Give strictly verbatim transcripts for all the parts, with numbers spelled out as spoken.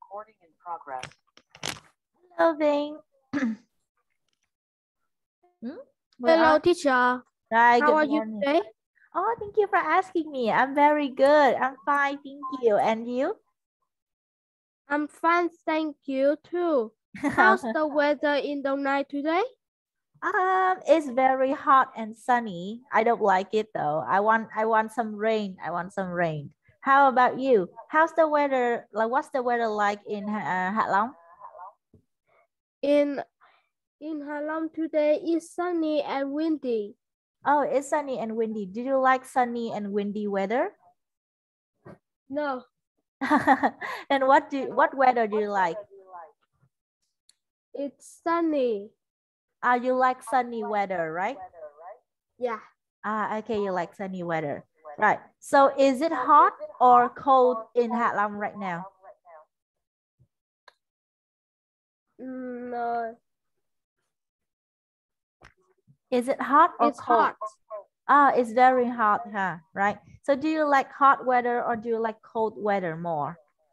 Hello, Vinh. Hmm? Where Hello, are- teacher. Right, How good are you morning. today? Oh, thank you for asking me. I'm very good. I'm fine, thank you. And you? I'm fine, thank you too. How's the weather in Đồng today? Um, it's very hot and sunny. I don't like it though. I want I want some rain. I want some rain. How about you? How's the weather? Like, what's the weather like in uh, Hạ Long? In in Hạ Long today is sunny and windy. Oh, it's sunny and windy. Do you like sunny and windy weather? No, And what do what weather do you like? it's sunny. Ah, you like sunny weather, right? Yeah, Ah, okay, you like sunny weather. Right. So is it hot or cold in Hạ Long right now? mm, no, Is it hot or it's cold? hot. Ah, it's very hot, huh? Right. So do you like hot weather or do you like cold weather more?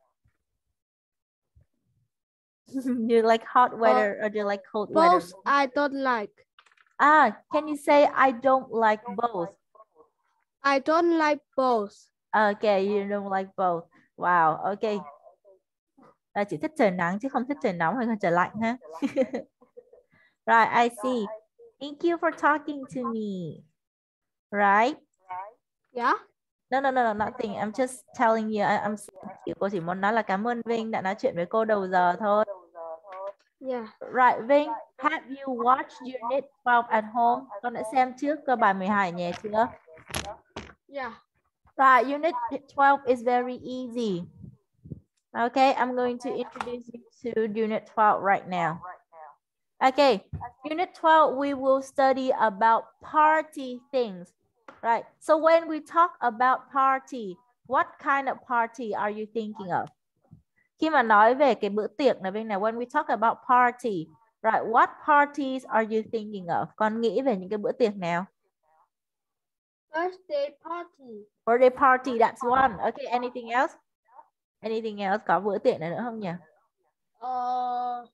You like hot weather or do you like cold weather? Both I don't like. Ah, can you say I don't like both? I don't like both. Okay, you don't like both. Wow, okay. À, chị thích trời nắng chứ không thích trời nóng hay là trời lạnh ha. Right, I see. Thank you for talking to me. Right? Yeah? No, no, no, no, nothing. I'm just telling you. I, I'm chỉ cô chỉ muốn nói là cảm ơn Vinh đã nói chuyện với cô đầu giờ thôi. Yeah. Right, Vinh, have you watched Unit twelve at home? Con đã xem trước cơ bài mười hai ở nhà chưa? Yeah. Right, Unit twelve is very easy. Okay, I'm going to introduce you to Unit twelve right now. Okay, Unit twelve, we will study about party things. Right, so when we talk about party, what kind of party are you thinking of? Khi mà nói về cái bữa tiệc này bên này, when we talk about party, right, what parties are you thinking of? Con nghĩ về những cái bữa tiệc nào? Birthday party. Birthday party, that's one. Okay, anything else? Anything else? Có bữa tiệc này nữa không nhỉ? Uh,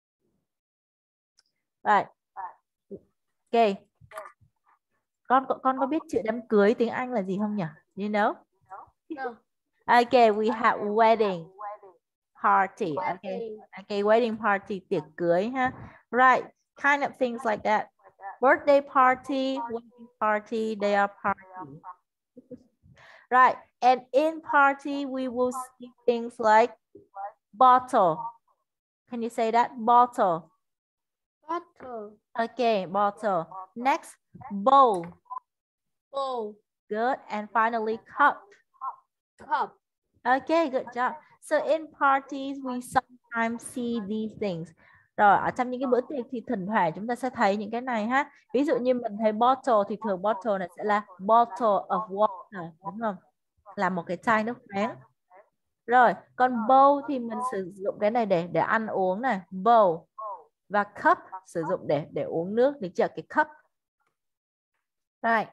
Right. Okay. Con con có biết chữ đám cưới tiếng Anh là gì không nhỉ? You know? no. Okay, we have wedding party. Okay. Wedding. Okay, wedding party, tiệc cưới ha. Right. Kind of things like that. Birthday party, wedding party, they are party. Right. And in party, we will see things like bottle. Can you say that? Bottle. Bottle. Okay, bottle. Next, bowl. Bowl. Good. And finally, cup. Cup. Okay, good job. So in parties, we sometimes see these things. Rồi, ở trong những cái bữa tiệc thì thỉnh thoảng chúng ta sẽ thấy những cái này ha. Ví dụ như mình thấy bottle thì thường bottle này sẽ là bottle of water, đúng không? Là một cái chai nước khoáng. Rồi, còn bowl thì mình sử dụng cái này để để ăn uống này, bowl. Và cup sử dụng để để uống nước, để chở cái cup. Right.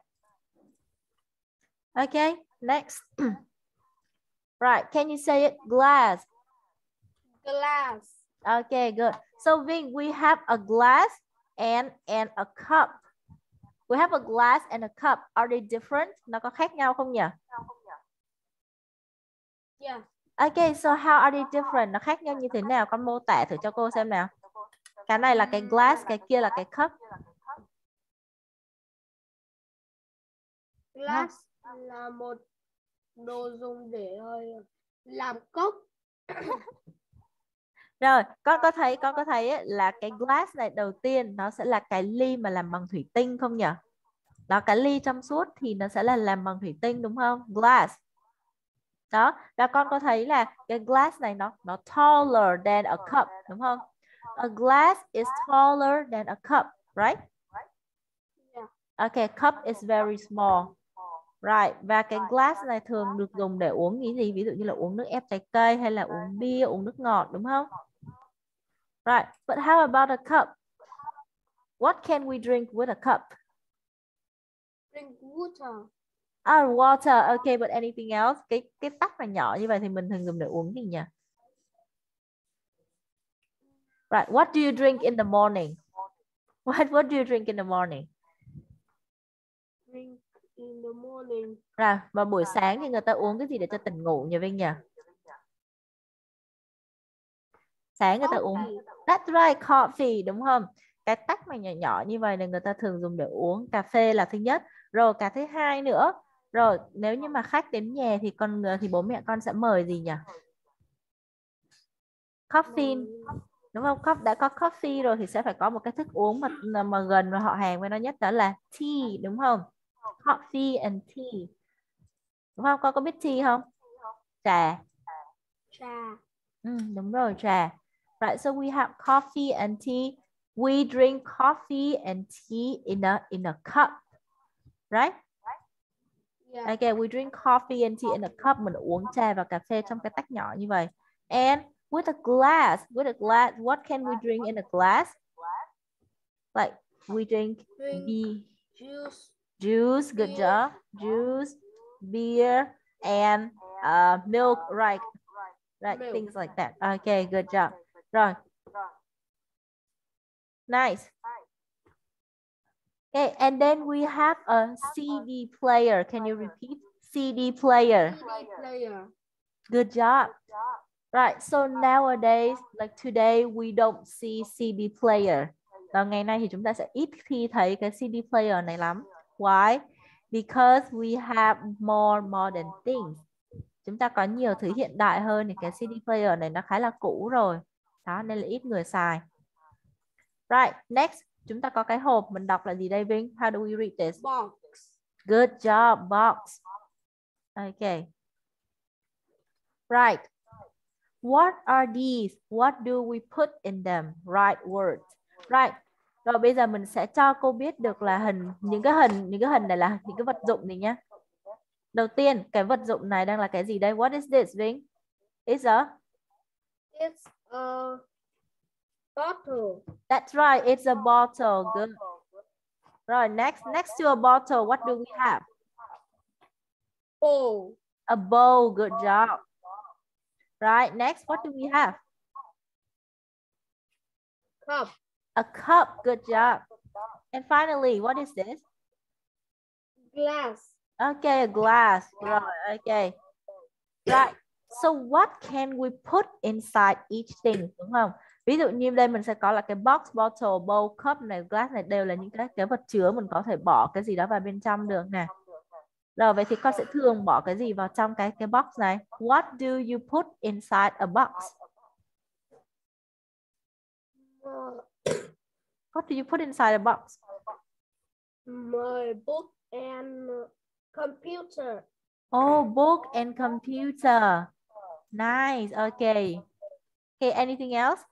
Okay, next. Right, can you say it? Glass. Glass. Okay, good. So Vinh, we have a glass and and a cup. We have a glass and a cup. Are they different? Nó có khác nhau không nhỉ? Yeah. Okay, so how are they different? Nó khác nhau như thế nào? Con mô tả thử cho cô xem nào. Cái này là cái glass, cái kia là cái cup. Glass là một đồ dùng để làm cốc. Rồi, con có thấy con có thấy ấy, là cái glass này đầu tiên nó sẽ là cái ly mà làm bằng thủy tinh không nhỉ? Đó, cái ly trong suốt thì nó sẽ là làm bằng thủy tinh đúng không? Glass. Đó, và con có thấy là cái glass này nó nó taller than a cup đúng không? A glass is taller than a cup, right? Yeah. Okay, cup is very small. Right, và cái glass này thường được dùng để uống cái gì? Ví dụ như là uống nước ép trái cây hay là uống bia, uống nước ngọt đúng không? Right, but how about a cup? What can we drink with a cup? Drink water. Ah, water. Okay, but anything else? Cái cái tách mà nhỏ như vậy thì mình thường dùng để uống gì nhỉ? Right, what do you drink in the morning? What, what do you drink in the morning? Drink in the morning. Rồi, vào buổi sáng thì người ta uống cái gì để cho tỉnh ngủ nhỉ Vinh nhỉ? Sáng người ta uống. That's right, coffee đúng không? Cái tách mà nhỏ nhỏ như vậy là người ta thường dùng để uống. Cà phê là thứ nhất. Rồi cái thứ hai nữa. Rồi nếu như mà khách đến nhà thì con thì bố mẹ con sẽ mời gì nhỉ? Coffee. Đúng không? Đã có coffee rồi thì sẽ phải có một cái thức uống mà mà gần và họ hàng với nó nhất, đó là tea đúng không? Coffee and tea. Đúng không? Con có biết tea không? Trà. Trà. Ừ, đúng rồi, trà. Right, so we have coffee and tea. We drink coffee and tea in a in a cup. Right? Yeah. Okay, we drink coffee and tea in a cup. Mình uống trà và cà phê trong cái tách nhỏ như vậy. And with a glass, with a glass, what can we drink in a glass? Like we drink, Drink the juice. Juice, good Beer. job. Juice, beer, and uh, milk, right? Right, Milk. things like that. Okay, good job. Rồi. Nice. Okay, and then we have a C D player. Can you repeat? C D player. C D player. Good job. Right, so nowadays, like today, we don't see C D player. Và ngày nay thì chúng ta sẽ ít khi thấy cái C D player này lắm. Why? Because we have more modern things. Chúng ta có nhiều thứ hiện đại hơn thì cái C D player này nó khá là cũ rồi. Đó, nên là ít người xài. Right, next, chúng ta có cái hộp, mình đọc là gì đây Vinh? How do we read this? Box. Good job, box. Okay. Right. What are these? What do we put in them? Right words. Right. Rồi bây giờ mình sẽ cho cô biết được là hình những cái hình những cái hình này là những cái vật dụng gì nhé. Đầu tiên, cái vật dụng này đang là cái gì đây? What is this, Vinh? It's a It's a bottle. That's right, it's a bottle. Good. Rồi, next, next to a bottle, what do we have? Bowl. A bowl, good job. Right, next, what do we have? Cup. A cup, good job. And finally, what is this? Glass. Okay, a glass. Right, okay. Right, so what can we put inside each thing, đúng không? Ví dụ như đây mình sẽ có là cái box, bottle, bowl, cup này, glass này đều là những cái, cái vật chứa mình có thể bỏ cái gì đó vào bên trong được nè. Rồi vậy thì con sẽ thường bỏ cái gì vào trong cái cái box này? What do you put inside a box? What do you put inside a box? My book and computer. Oh, book and computer. Nice. Okay. Okay, anything else?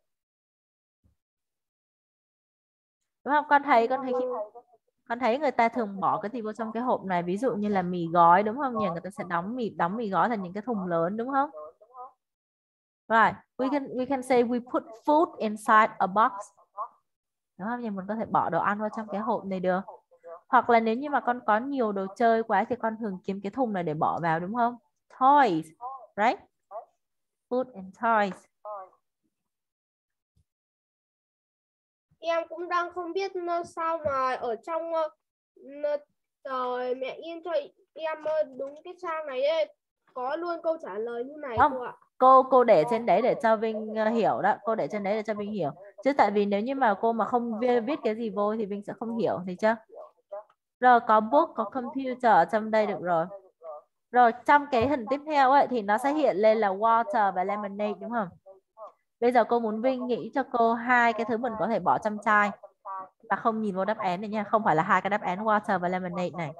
Đúng không? Con thấy con thấy khi con thấy người ta thường bỏ cái gì vô trong cái hộp này, ví dụ như là mì gói đúng không nhỉ? Người ta sẽ đóng mì đóng mì gói thành những cái thùng lớn đúng không? Right. We can we can say we put food inside a box. Đúng không? Nhưng mình có thể bỏ đồ ăn vào trong cái hộp này được. Hoặc là nếu như mà con có nhiều đồ chơi quá thì con thường kiếm cái thùng này để bỏ vào đúng không? Toys, right? Food and toys. Em cũng đang không biết sao mà ở trong tờ mẹ in cho em đúng cái trang này ấy, có luôn câu trả lời như này Không, cô ạ. cô cô để trên đấy để cho Vinh hiểu đó, cô để trên đấy để cho Vinh hiểu. Chứ tại vì nếu như mà cô mà không viết, viết cái gì vô thì Vinh sẽ không hiểu, thì chưa? Rồi có book, có computer ở trong đây được rồi. Rồi trong cái hình tiếp theo ấy thì nó sẽ hiện lên là water và lemonade đúng không? Bây giờ cô muốn Vinh nghĩ cho cô hai cái thứ mình có thể bỏ trong chai. Và không nhìn vô đáp án này nha, không phải là hai cái đáp án water và lemonade này.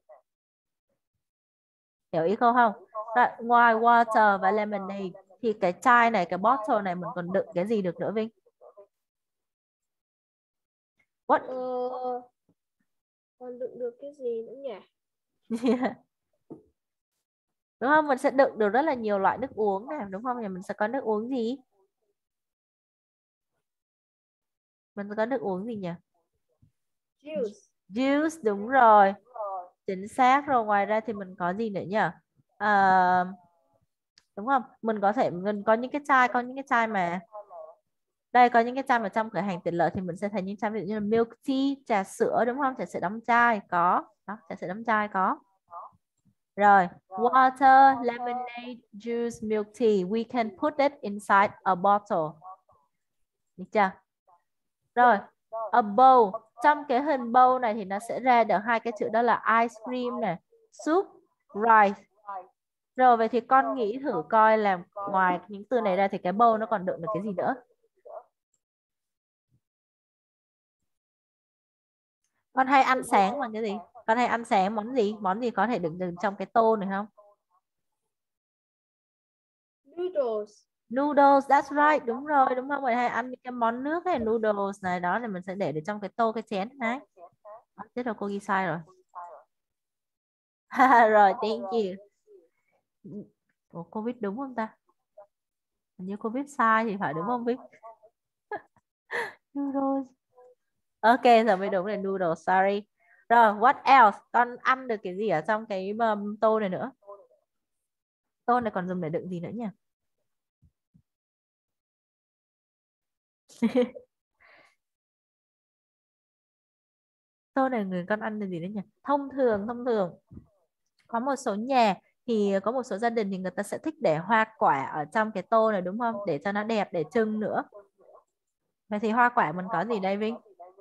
Hiểu ý cô không? Rồi, ngoài water và lemonade thì cái chai này, cái bottle này mình còn đựng cái gì được nữa Vinh? What? Ờ, còn đựng được cái gì nữa nhỉ? Yeah. Đúng không? Mình sẽ đựng được rất là nhiều loại nước uống này, đúng không? Thì mình sẽ có nước uống gì? Mình sẽ có nước uống gì nhỉ? Juice. Juice, đúng rồi. Chính xác rồi. Ngoài ra thì mình có gì nữa nhỉ? À, đúng không? Mình có thể mình có những cái chai, có những cái chai mà Đây có những cái chai mà trong cửa hàng tiện lợi thì mình sẽ thấy những chai ví dụ như là milk tea, trà sữa đúng không? Trà sữa đóng chai có. Đó, trà sữa đóng chai có. Rồi, water, lemonade, juice, milk tea. We can put it inside a bottle. Được chưa? Rồi, a bowl. Trong cái hình bowl này thì nó sẽ ra được hai cái chữ đó là ice cream này, soup, rice. Rồi, vậy thì con nghĩ thử coi là ngoài những từ này ra thì cái bowl nó còn đựng được cái gì nữa? Con hay ăn sáng bằng cái gì? Con hay ăn sáng món gì? Món gì có thể đựng đựng trong cái tô này không? Noodles. Noodles, that's right, đúng rồi, đúng không? Mình hay ăn những cái món nước hay noodles này đó thì mình sẽ để được trong cái tô, cái chén này. Chết rồi, cô ghi sai rồi. Rồi, thank you. Ủa, cô viết đúng không ta? Hình như cô viết sai thì phải đúng không Vic? Noodles. Ok, giờ mới đúng là noodles, sorry. Rồi, what else? Con ăn được cái gì ở trong cái um, tô này nữa? Tô này còn dùng để đựng gì nữa nhỉ? Tô này người con ăn được gì nữa nhỉ? Thông thường, thông thường có một số nhà thì có một số gia đình thì người ta sẽ thích để hoa quả ở trong cái tô này đúng không? Để cho nó đẹp, để trưng nữa. Vậy thì hoa quả mình có gì đây Vinh?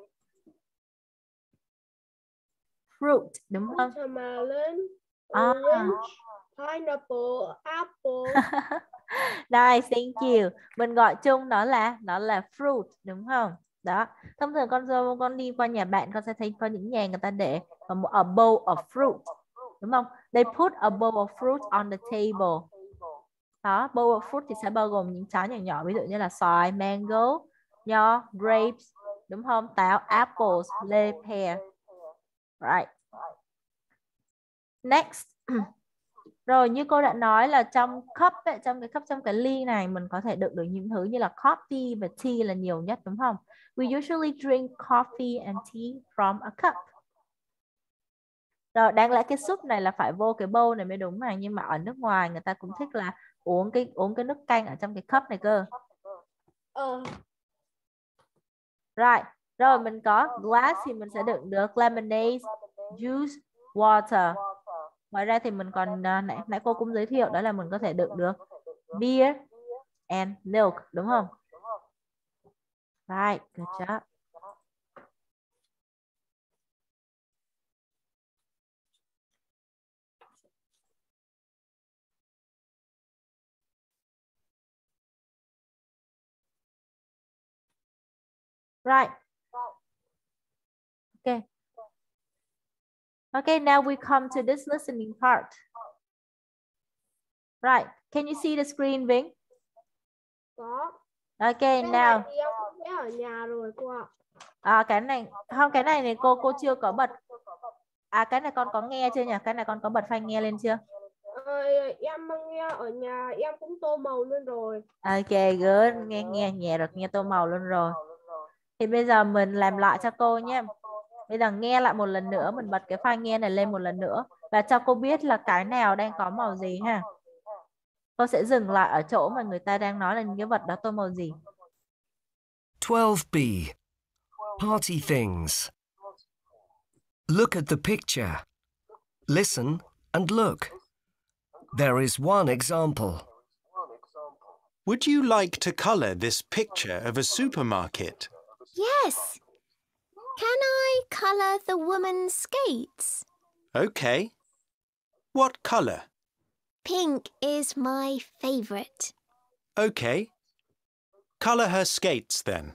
Fruit đúng không? Watermelon, À. orange, pineapple, apple. Nice, thank you. Mình gọi chung nó là nó là fruit đúng không? Đó. Thông thường con dâu con đi qua nhà bạn con sẽ thấy có những nhà người ta để một a bowl of fruit đúng không? They put a bowl of fruit on the table. Đó, bowl of fruit thì sẽ bao gồm những trái nhỏ nhỏ ví dụ như là xoài, mango, nho, grapes đúng không? Táo, apples, lê, pear. Right. Next. Rồi như cô đã nói là trong cup ấy, trong cái cup trong cái ly này mình có thể đựng được những thứ như là coffee và tea là nhiều nhất đúng không? We usually drink coffee and tea from a cup. Rồi đáng lẽ cái súp này là phải vô cái bowl này mới đúng này, nhưng mà ở nước ngoài người ta cũng thích là uống cái uống cái nước canh ở trong cái cup này cơ. Uh. Right. Rồi mình có glass thì mình sẽ đựng được lemonade, juice, water. Ngoài ra thì mình còn uh, nãy, nãy cô cũng giới thiệu đó là mình có thể đựng được beer and milk đúng không? Right, good job. Right. Okay. Okay, now we come to this listening part. Right. Can you see the screen, Vinh? Có. Okay, Cái now. này thì em cũng vẽ ở nhà rồi cô ạ. À, cái này không, cái này này cô cô chưa có bật. À, cái này con có nghe chưa nhỉ? Cái này con có bật file nghe lên chưa? Ờ, em nghe ở nhà em cũng tô màu luôn rồi. Ok, good. Nghe nghe nhẹ được, nghe tô màu luôn rồi. Thì bây giờ mình làm lại cho cô nhé. Bây giờ nghe lại một lần nữa, mình bật cái file nghe này lên một lần nữa và cho cô biết là cái nào đang có màu gì ha. Cô sẽ dừng lại ở chỗ mà người ta đang nói là những cái vật đó tô màu gì. twelve B. Party things. Look at the picture. Listen and look. There is one example. Would you like to colour this picture of a supermarket? Yes. Can I colour the woman's skates? OK. What colour? Pink is my favourite. OK. Colour her skates then.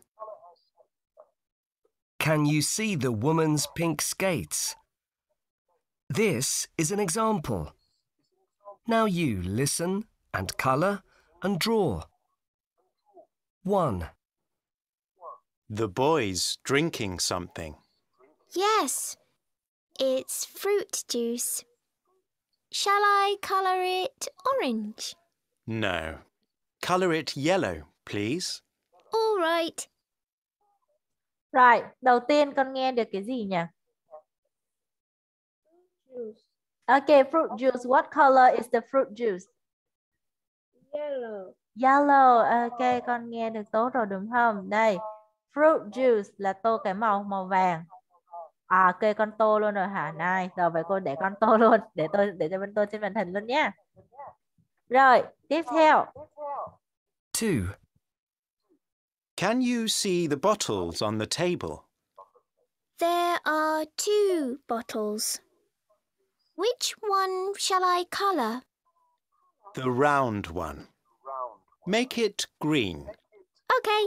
Can you see the woman's pink skates? This is an example. Now you listen and colour and draw. One. The boy's drinking something. Yes, it's fruit juice. Shall I colour it orange? No. Colour it yellow, please. All right. Right, đầu tiên con nghe được cái gì nhỉ? Juice. Okay, fruit juice. What color is the fruit juice? Yellow. Yellow. Ok, con nghe được tốt rồi đúng không? Đây. Fruit juice là tô cái màu màu vàng. À, ok, con tô luôn rồi hả? Này, rồi vậy cô để con tô luôn. Để tôi để cho bên tôi trên màn hình luôn nhé. Rồi, tiếp theo. Two. Can you see the bottles on the table? There are two bottles. Which one shall I colour? The round one. Make it green. Okay.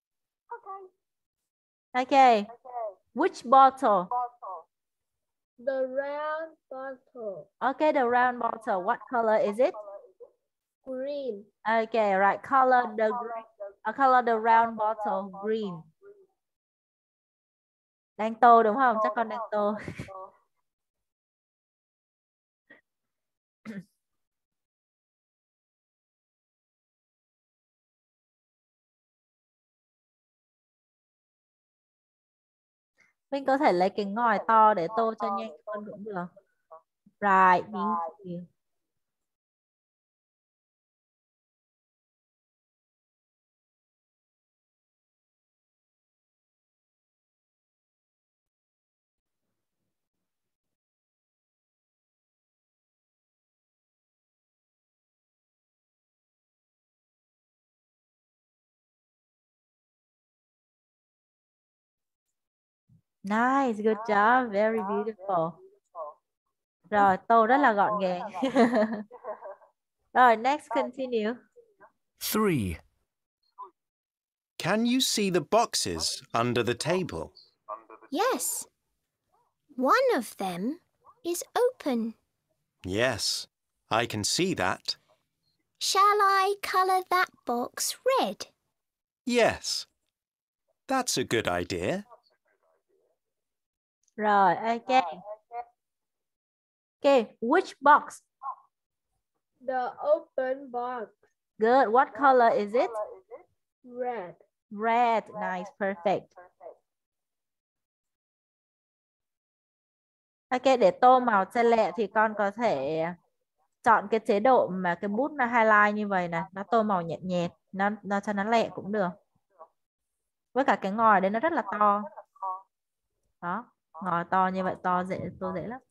Ok. Which bottle? The round bottle. Okay, the round bottle. What color is it? Green. Okay, right. Color the green. Uh, color the round bottle green. Đang tô đúng không? Chắc con đang tô. Mình có thể lấy cái ngòi to để tô cho nhanh hơn cũng được. Right, thank you. Nice, good job, very beautiful. Rồi, tô rất là gọn gàng. Rồi, next, continue. Three. Can you see the boxes under the table? Yes. One of them is open. Yes, I can see that. Shall I colour that box red? Yes. That's a good idea. Rồi, ok. Okay, which box? The open box. Good. What color is it? Red. Red. Nice, perfect. Ok, để tô màu cho lẹ thì con có thể chọn cái chế độ mà cái bút nó highlight như vậy này, nó tô màu nhẹ nhẹ, nó nó cho nó lẹ cũng được. Với cả cái ngòi đấy nó rất là to. Đó, ngòi to như vậy to dễ tô dễ lắm.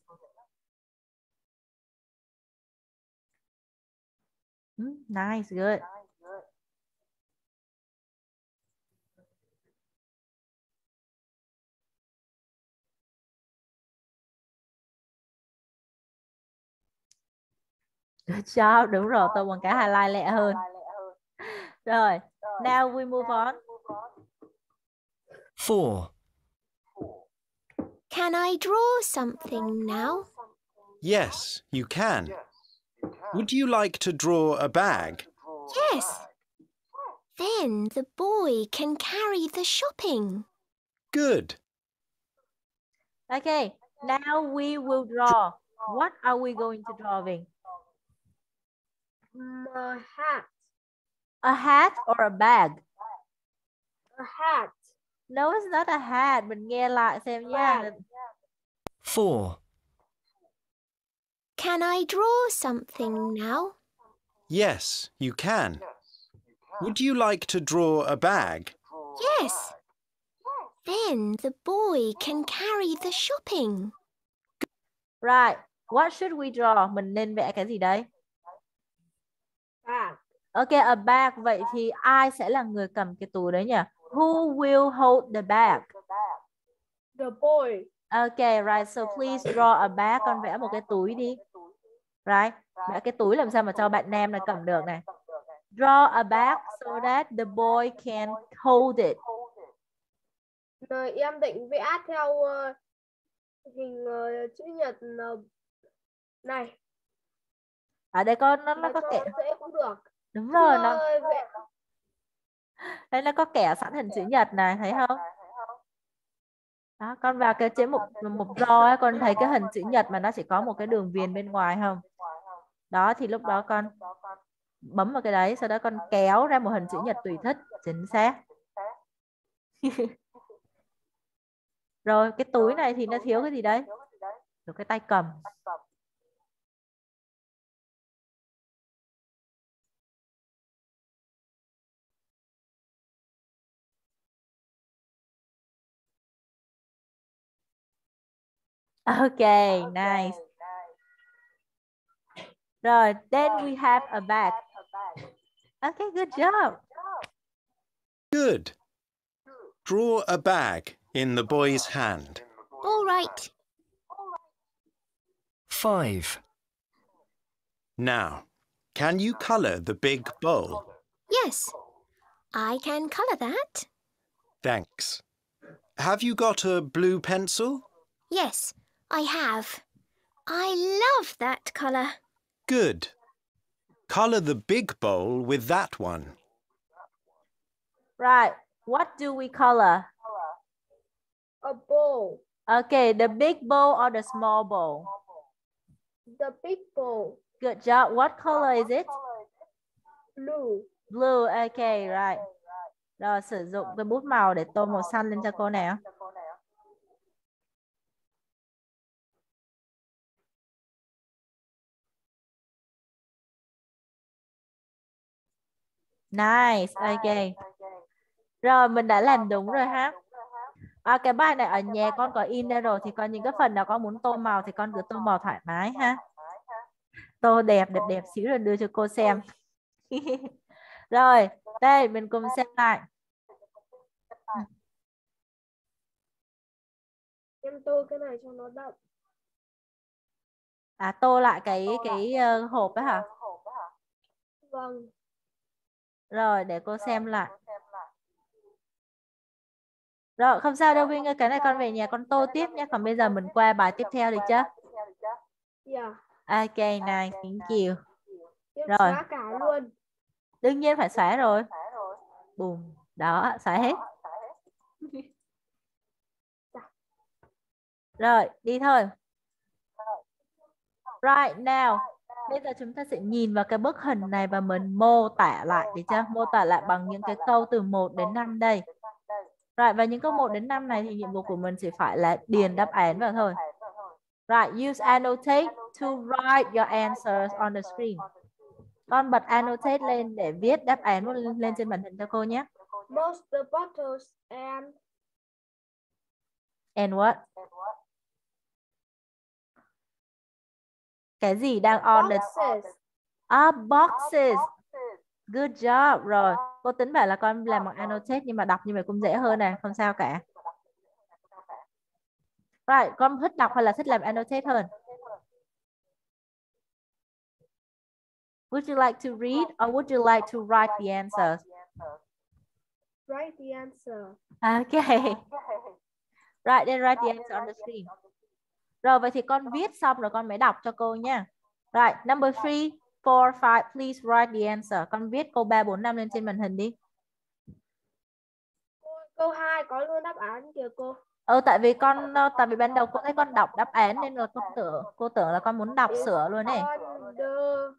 Nice, good. Good job, đúng rồi, tô bằng cái highlight lẹ hơn. Rồi, now we move on. Four. Can I draw something now? Yes, you can. Would you like to draw a bag? Yes. Then the boy can carry the shopping. Good. Okay, now we will draw. What are we going to drawing? A hat. A hat or a bag? A hat. No, it's not a hat. Mình nghe lại xem nha. Four. Can I draw something now? Yes, you can. Would you like to draw a bag? Yes. Then the boy can carry the shopping. Right. What should we draw? Mình nên vẽ cái gì đấy? Bag. Ok, a bag. Vậy thì ai sẽ là người cầm cái túi đấy nhỉ? Who will hold the bag? The boy. Ok, right. So please draw a bag. Con vẽ một cái túi đi. Right. Vẽ cái túi làm sao mà cho bạn nam này cầm được này. Draw a bag so that the boy can hold it. Rồi em định vẽ theo uh, hình uh, chữ nhật uh, này. Ở đây con nó, nó có kẻ dễ cũng được. đúng rồi, nó vẽ. đây nó có kẻ sẵn hình chữ nhật này, thấy không? Đó, con vào cái chế mục mục draw ấy, con thấy cái hình chữ nhật mà nó chỉ có một cái đường viền bên ngoài không? Đó thì lúc đó con bấm vào cái đấy, sau đó con kéo ra một hình chữ nhật tùy thích, chính xác. Rồi cái túi này thì nó thiếu cái gì đấy? Thiếu cái tay cầm. Okay, nice. Rồi, then we have a bag. Okay, good job. Good. Draw a bag in the boy's hand. All right. Five. Now, can you colour the big bowl? Yes, I can colour that. Thanks. Have you got a blue pencil? Yes, I have. I love that colour. Good. Colour the big bowl with that one. Right, what do we color? A bowl. Okay, the big bowl or the small bowl? The big bowl. Good job. What color is it? Blue. Blue, okay, right. Rồi, sử dụng cái bút màu để tô màu xanh lên cho cô nào. Nice, ok. Rồi, mình đã làm đúng rồi ha. À, cái bài này ở nhà con có in ra rồi, thì có những cái phần nào con muốn tô màu thì con cứ tô màu thoải mái ha. Tô đẹp, đẹp đẹp xíu rồi đưa cho cô xem. Rồi, đây mình cùng xem lại. Em tô cái này cho nó đậm. À, tô lại cái cái uh, hộp ấy hả? Vâng. Rồi, để cô xem lại. Rồi, không sao đâu Vinh ơi, cái này con về nhà con tô tiếp nhé. Còn bây giờ mình qua bài tiếp theo được chưa? Yeah. Ok, nice, thank you. Em Rồi. xóa cả luôn. Đương nhiên phải xóa rồi. Bùm, đó, xóa hết. Rồi, đi thôi. Right now. Bây giờ chúng ta sẽ nhìn vào cái bức hình này và mình mô tả lại, được chưa? Mô tả lại bằng những cái câu từ một đến năm đây. Rồi, và những câu một đến năm này thì nhiệm vụ của mình chỉ phải là điền đáp án vào thôi. Right, use annotate to write your answers on the screen. Con bật annotate lên để viết đáp án lên trên màn hình cho cô nhé. Most the bottles and And what? Cái gì đang on the boxes. Ah, boxes. Good job. Rồi, cô tính bảo là con làm bằng annotate nhưng mà đọc như vậy cũng dễ hơn nè, không sao cả. Right, con thích đọc hay là thích làm annotate hơn? Would you like to read or would you like to write the answers? Write the answer. Okay. Right, then write the answer on the screen. Rồi, vậy thì con viết xong rồi con mới đọc cho cô nha. Right, number three, four, five, please write the answer. Con viết câu ba, bốn, năm lên trên màn hình đi. Câu hai có luôn đáp án kìa cô. Ừ, tại vì con tại vì ban đầu cô thấy con đọc đáp án nên là con tưởng cô tưởng là con muốn đọc It's sửa luôn này. on the...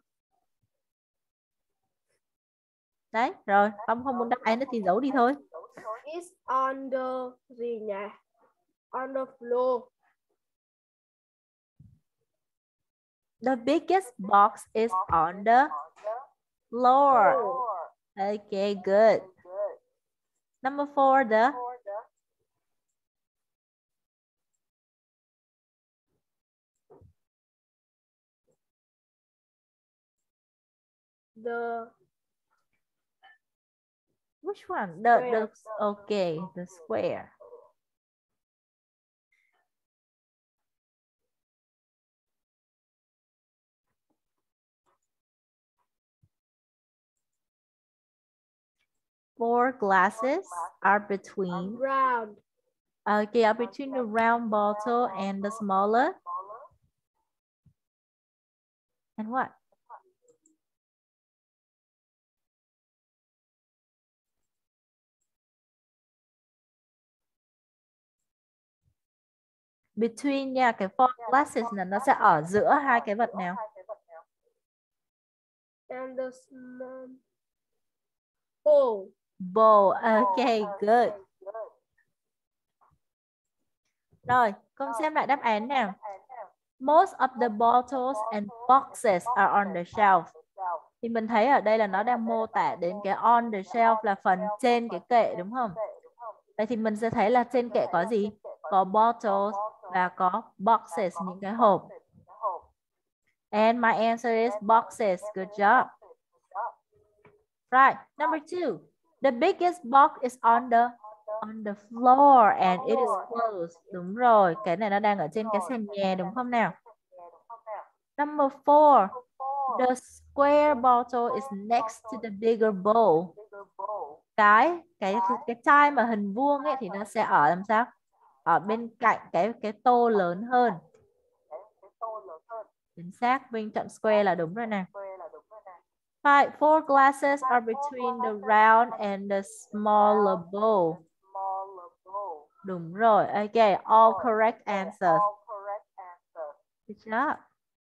Đấy, rồi, con không muốn đáp án nữa thì giấu đi thôi. It's on the gì nhỉ? On the floor. The biggest box is on the floor. Okay, good. Number four, the The which one? The the okay, the square. Four glasses are between. round. Okay, are between the round bottle and the smaller. And what? Between nha, cái four glasses là nó sẽ ở giữa hai cái vật nào? And the small bowl. Bowl. Okay, good. Rồi, con xem lại đáp án nào. Most of the bottles and boxes are on the shelf. Thì mình thấy ở đây là nó đang mô tả đến cái on the shelf là phần trên cái kệ đúng không? Vậy thì mình sẽ thấy là trên kệ có gì? Có bottles và có boxes, những cái hộp. And my answer is boxes. Good job. Right. Number two. The biggest box is on the on the floor and it is closed. Đúng rồi. Cái này nó đang ở trên cái sàn nhà đúng không nào? Number four. The square bottle is next to the bigger bowl. Cái cái cái chai mà hình vuông ấy thì nó sẽ ở làm sao? Ở bên cạnh cái cái tô lớn hơn. Chính xác, Vinh chọn square là đúng rồi nè. Five, four glasses are between the round and the smaller bowl. Đúng rồi. Okay, all correct answers. Good job.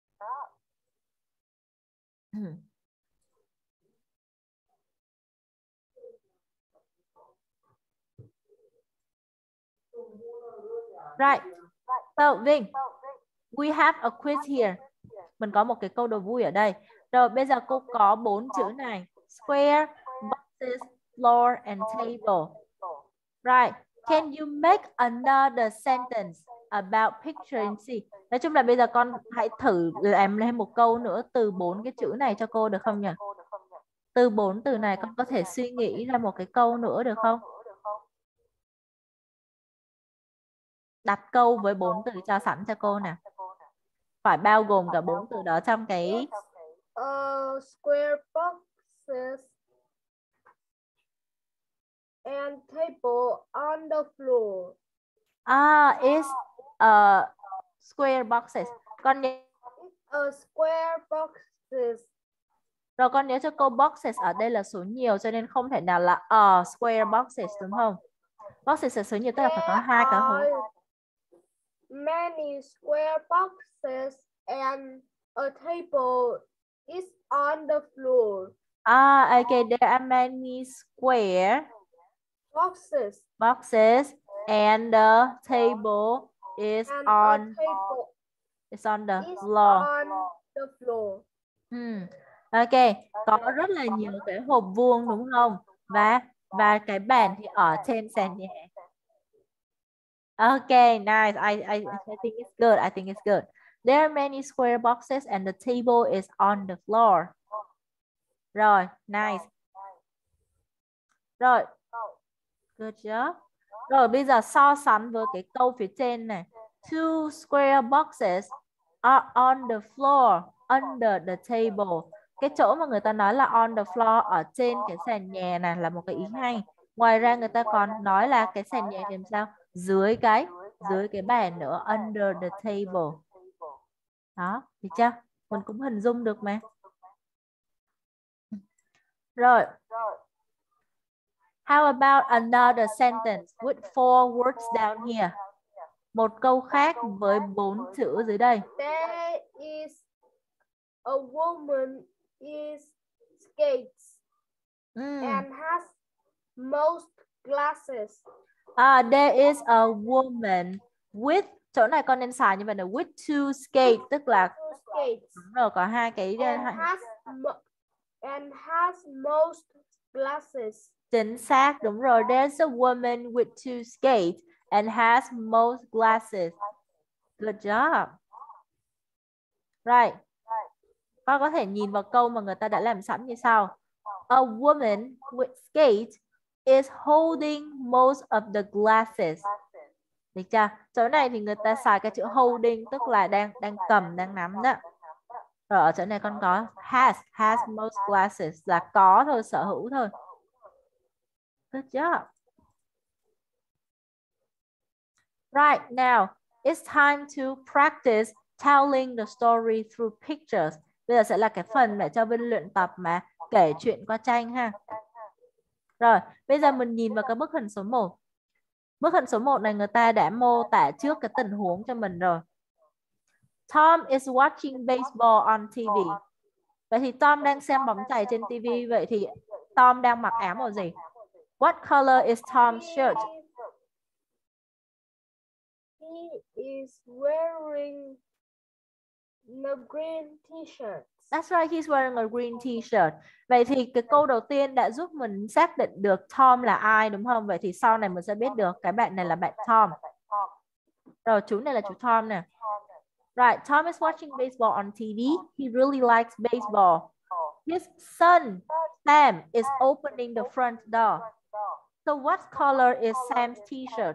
Right. So, Vinh, we have a quiz here. Mình có một cái câu đố vui ở đây. Rồi, bây giờ cô có bốn chữ này. Square, boxes, floor, and table. Right. Can you make another sentence about picture and see? Nói chung là bây giờ con hãy thử làm lên một câu nữa từ bốn cái chữ này cho cô được không nhỉ? Từ bốn từ này con có thể suy nghĩ ra một cái câu nữa được không? Đặt câu với bốn từ cho sẵn cho cô nè. Phải bao gồm cả bốn từ đó trong cái uh, square boxes and table on the floor. Ah, is uh, square boxes. Con nhớ uh, square boxes. Rồi con nhớ cho cô boxes ở đây là số nhiều cho nên không thể nào là uh, square boxes đúng không? Boxes là số nhiều tức là phải có hai cái hố. Many square boxes and a table is on the floor. Ah, okay, there are many square boxes boxes and the table is and on table is on the is floor. on the floor. Hmm. Ok, có rất là nhiều cái hộp vuông đúng không? Và và cái bàn thì ở trên sàn nhà. Okay, nice. I, I, I think it's good. I think it's good. There are many square boxes and the table is on the floor. Rồi, nice. Rồi. Good job. Rồi, bây giờ so sánh với cái câu phía trên này. Two square boxes are on the floor under the table. Cái chỗ mà người ta nói là on the floor ở trên cái sàn nhà này là một cái ý hay. Ngoài ra người ta còn nói là cái sàn nhà thì làm sao? Dưới cái dưới cái bàn nữa, under the table. Đó, được chưa? Mình cũng hình dung được mà. Rồi. How about another sentence with four words down here? Một câu khác với bốn chữ dưới đây. There is a woman is skates Mm. and has most glasses. Ah, there is a woman with, chỗ này con nên xài như vậy là with two skates, tức là Two skates. đúng rồi, có hai cái And has, mo- and has most glasses. chính xác, đúng rồi. There's a woman with two skates and has most glasses. Good job. Right. Con có thể nhìn vào câu mà người ta đã làm sẵn như sau. A woman with skates is holding most of the glasses. Được chưa? Chỗ này thì người ta xài cái chữ holding, tức là đang đang cầm, đang nắm đó. Rồi ở chỗ này con có has, has most glasses là có thôi, sở hữu thôi. Good job. Right, now it's time to practice telling the story through pictures. Bây giờ sẽ là cái phần để cho Vinh luyện tập mà kể chuyện qua tranh ha. Rồi, bây giờ mình nhìn vào cái bức hình số một. Bức hình số một này người ta đã mô tả trước cái tình huống cho mình rồi. Tom is watching baseball on ti vi. Vậy thì Tom đang xem bóng chày trên ti vi. Vậy thì Tom đang mặc áo màu gì? What color is Tom's shirt? He is wearing a green t-shirt. That's right, he's wearing a green t-shirt. Vậy thì cái câu đầu tiên đã giúp mình xác định được Tom là ai đúng không? Vậy thì sau này mình sẽ biết được cái bạn này là bạn Tom. Rồi chú này là chú Tom nè. Right, Tom is watching baseball on T V. He really likes baseball. His son, Sam, is opening the front door. So what color is Sam's t-shirt?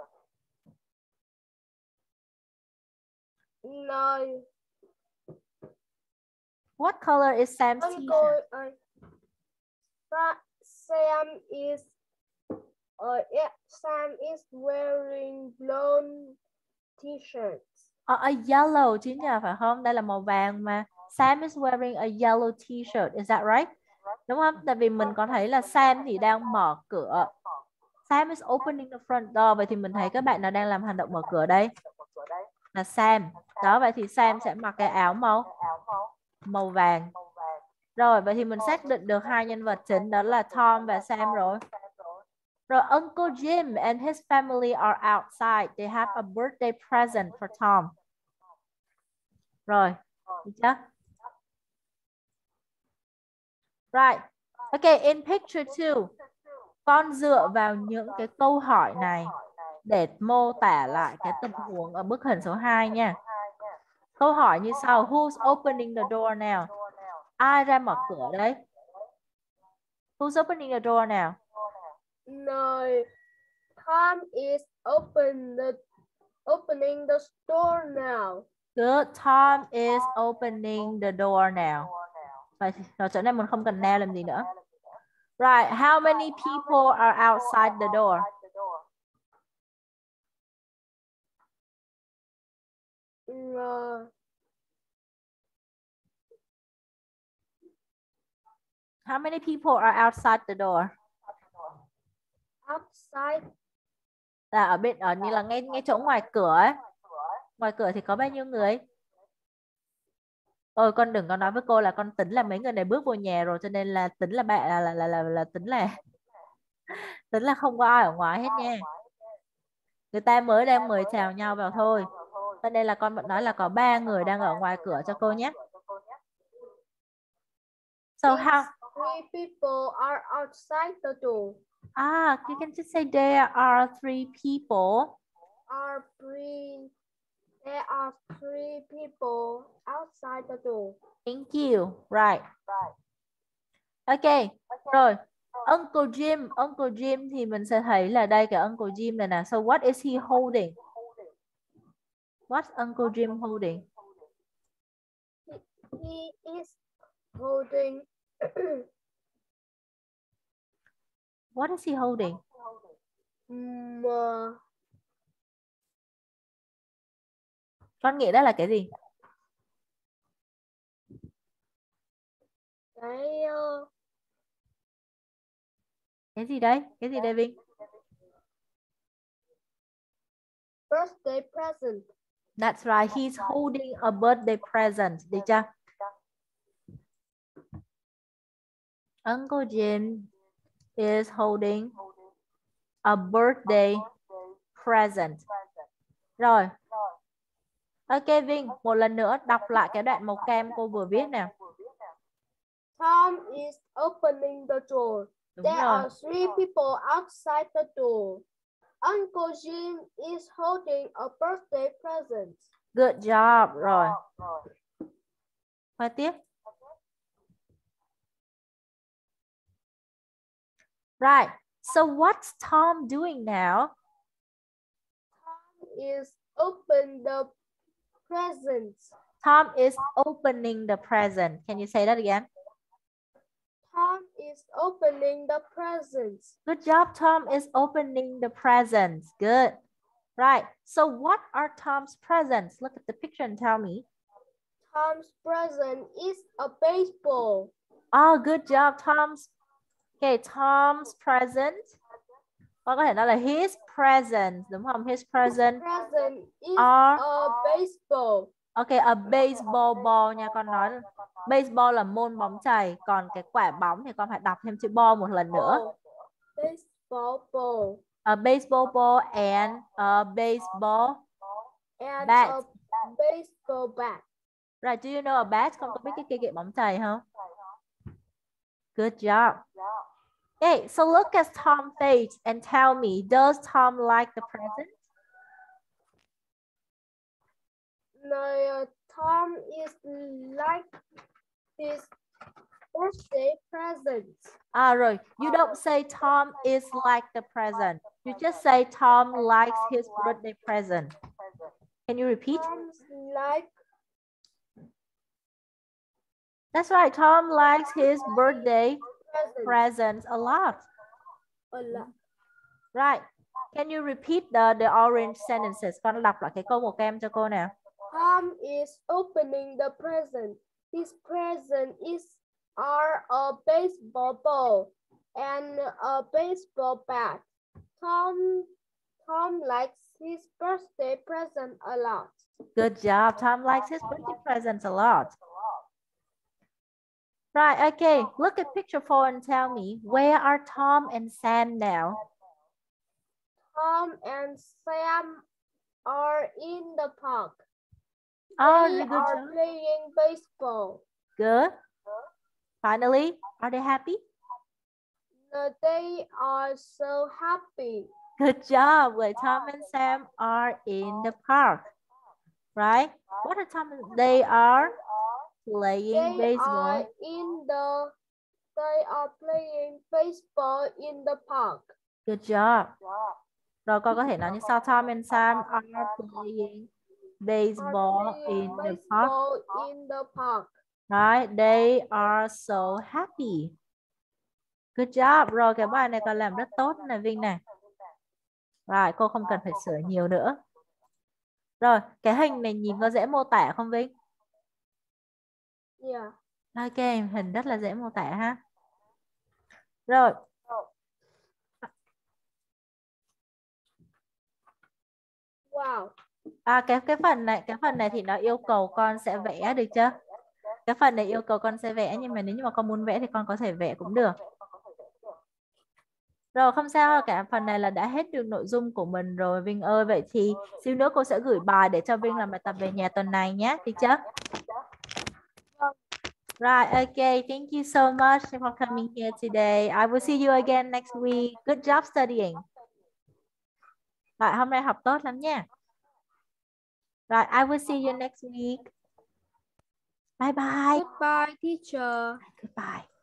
No. What color is Sam's Uncle, t-shirt? uh, Sam is uh, yeah, Sam is wearing blonde t-shirt. A, a yellow chứ nhỉ, phải không? Đây là màu vàng mà. Sam is wearing a yellow t-shirt. Is that right? Đúng không? Tại vì mình có thấy là Sam thì đang mở cửa. Sam is opening the front door. Vậy thì mình thấy các bạn nào đang làm hành động mở cửa đây? Là Sam. Đó, vậy thì Sam sẽ mặc cái áo màu màu vàng. Rồi, vậy thì mình xác định được hai nhân vật chính, đó là Tom và Sam rồi. Rồi, Uncle Jim and his family are outside. They have a birthday present for Tom. Rồi, được chưa? Right. Okay, in picture two, con dựa vào những cái câu hỏi này để mô tả lại cái tình huống ở bức hình số hai nha. Câu hỏi như sau: Who's opening the door now? Ai ra mở cửa đấy? Who's opening the door now? No, Tom is open the opening the store now. Good. Tom is opening the door now. Rồi, rồi chỗ này mình không cần now làm gì nữa. Right. How many people are outside the door? No. How many people are outside the door? Outside. Là ở bên ở như là ngay ngay chỗ ngoài cửa ấy. Ngoài cửa thì có bao nhiêu người? Ôi con đừng có nói với cô là con tính là mấy người này bước vô nhà rồi, cho nên là tính là bạn là là là là, là tính là tính là không có ai ở ngoài hết nha. Người ta mới đang mời chào nhau vào thôi. Cho nên là con vẫn nói là có ba người đang ở ngoài cửa cho cô nhé. So how? Three people are outside the door. Ah, you can just say there are three people. Are three. There are three people outside the door. Thank you. Right. Okay. Rồi. Uncle Jim, Uncle Jim thì mình sẽ thấy là đây cái Uncle Jim này nè. So what is he holding? What's Uncle Jim holding? He, he is holding. What is he holding? um, uh, Con nghĩ đó là cái gì? cái uh, Cái gì đấy? Cái gì đây Vinh? birthday present. That's right. He's holding a birthday present. Được chưa? Uncle Jim is holding a birthday present. Rồi. Ok Vinh, một lần nữa đọc lại cái đoạn màu cam cô vừa viết nè. Tom is opening the door. Đúng There rồi. are three people outside the door. Uncle Jim is holding a birthday present. Good job. Rồi. Qua tiếp. Right. So what's Tom doing now? Tom is open the presents. Tom is opening the present. Can you say that again? Tom is opening the presents. Good job. Tom is opening the presents. Good. Right. So what are Tom's presents? Look at the picture and tell me. Tom's present is a baseball. Oh, good job. Tom's. Okay, Tom's present. Con có thể nói là his present, đúng không? His present. His present is are a baseball. Ok, a baseball ball nha. Con nói baseball là môn bóng chày, còn cái quả bóng thì con phải đọc thêm chữ ball một lần nữa. Oh, baseball ball. A baseball ball and a baseball And bat. a baseball bat. Right, do you know a bat? Con có biết cái cây gậy bóng chày không? Good job. Okay, so look at Tom's face and tell me, does Tom like the present? No, Tom is like his birthday present. À rồi, you don't say Tom is like the present. You just say Tom likes his birthday present. Can you repeat? Tom's like. That's right. Tom likes his birthday Present. presents a lot. A lot. Right. Can you repeat the the orange sentences? Con đọc lại cái câu màu kem cho cô nào. Tom is opening the present. His present is are a baseball ball and a baseball bat. Tom Tom likes his birthday present a lot. Good job. Tom likes his birthday presents a lot. Right, okay. Look at picture four and tell me, where are Tom and Sam now? Tom and Sam are in the park. Oh, They really good are job. playing baseball. Good. Finally, are they happy? Uh, They are so happy. Good job. Well, Tom and Sam are in the park. Right? What are Tom and they are playing They baseball. are in the they are playing baseball in the park. Good job. Rồi con có thể nói như sau. Tom and Sam are playing baseball Are in playing the park. baseball in the park. Right? They are so happy. Good job. Rồi cái bài này con làm rất tốt này Vinh này. Rồi cô không cần phải sửa nhiều nữa. Rồi cái hình này nhìn có dễ mô tả không Vinh? Yeah. Ok, hình rất là dễ mô tả ha. Rồi. Wow. À cái cái phần này, cái phần này thì nó yêu cầu con sẽ vẽ được chưa? Cái phần này yêu cầu con sẽ vẽ, nhưng mà nếu như mà con muốn vẽ thì con có thể vẽ cũng được. Rồi không sao cả, phần này là đã hết được nội dung của mình rồi Vinh ơi. Vậy thì xíu nữa cô sẽ gửi bài để cho Vinh làm bài tập về nhà tuần này nhé, được chưa? Right, okay. Thank you so much for coming here today. I will see you again next week. Good job studying. Rồi, hôm nay học tốt lắm nha. Rồi, I will see you next week. Bye bye. Goodbye, teacher. Goodbye.